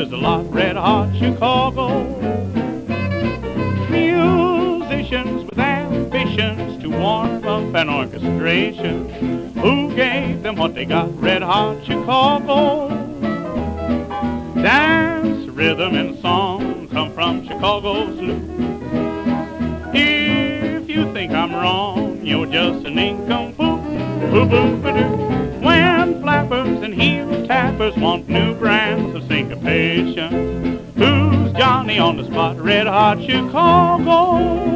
is a lot red hot Chicago. Musicians with ambitions to warm up an orchestration. Who gave them what they got? Red hot Chicago. Dance, rhythm, and song come from Chicago's loop. If you think I'm wrong, you're just an nincompoop. When flappers and heel tappers want new brands of syncopation, who's Johnny on the spot? Red hot Chicago.